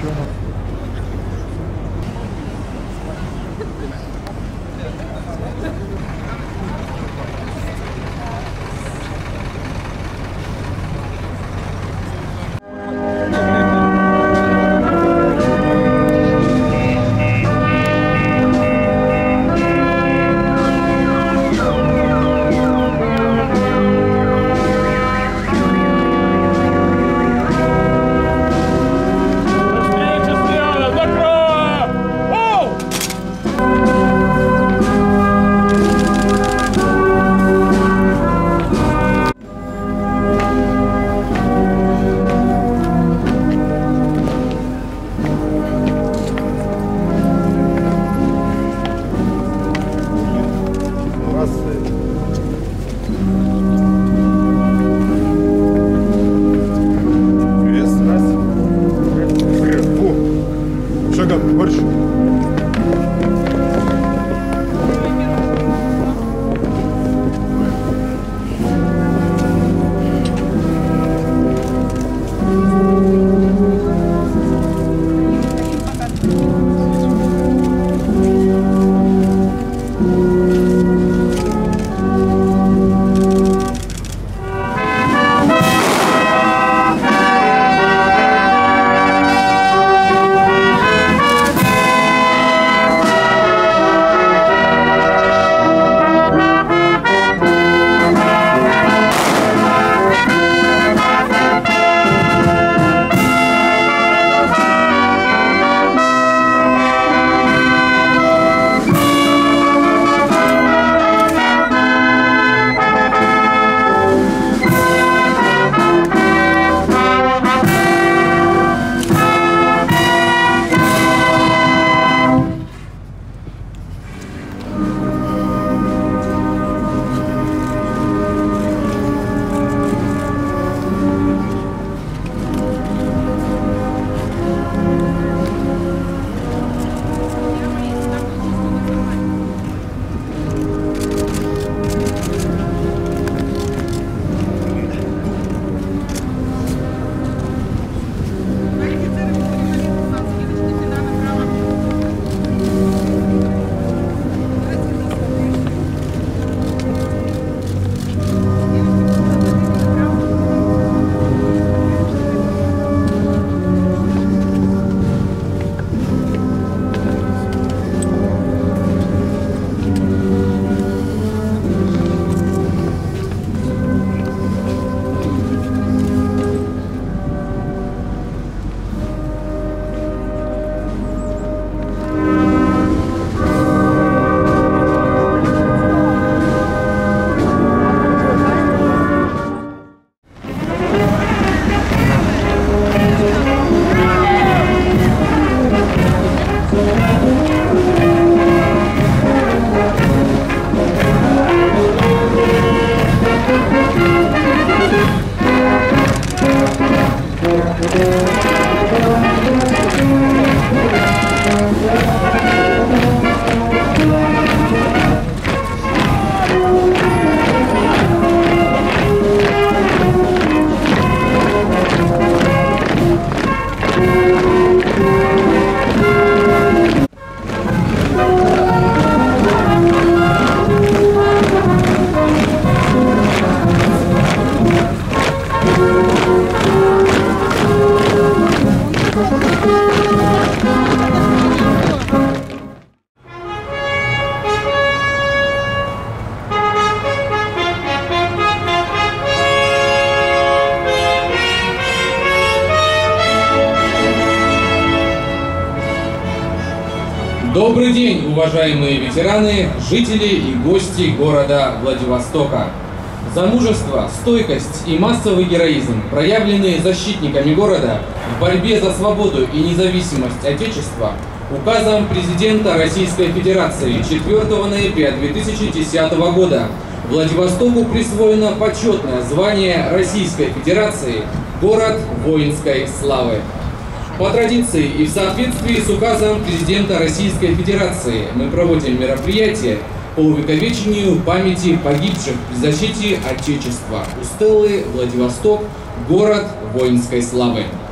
Добрый день, уважаемые ветераны, жители и гости города Владивостока. За мужество, стойкость и массовый героизм, проявленные защитниками города в борьбе за свободу и независимость Отечества, указом президента Российской Федерации 4 ноября 2010 года Владивостоку присвоено почетное звание Российской Федерации «Город воинской славы». По традиции и в соответствии с указом президента Российской Федерации мы проводим мероприятие по увековечению памяти погибших в защите Отечества у стелы Владивосток, город воинской славы.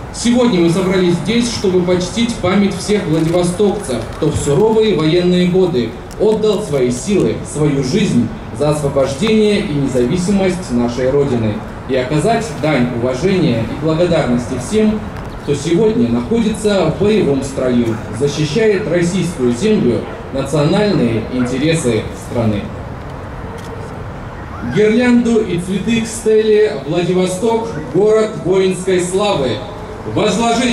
Сегодня мы собрались здесь, чтобы почтить память всех владивостокцев, кто в суровые военные годы отдал свои силы, свою жизнь за освобождение и независимость нашей Родины, и оказать дань уважения и благодарности всем, кто сегодня находится в боевом строю, защищает российскую землю, национальные интересы страны. Гирлянду и цветы к стеле «Владивосток – город воинской славы» возложить!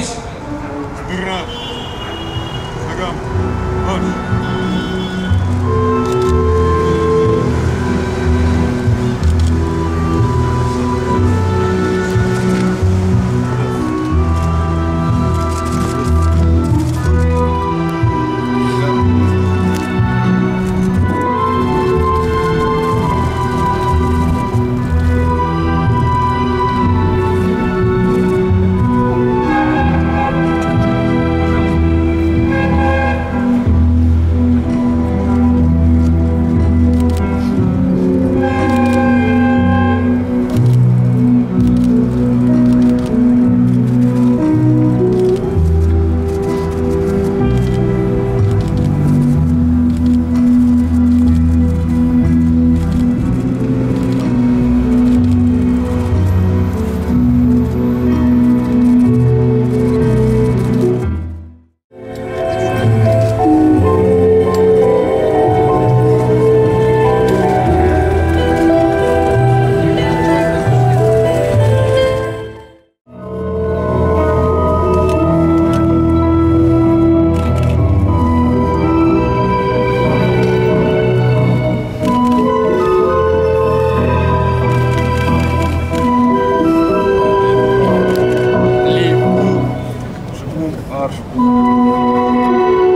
Arsch.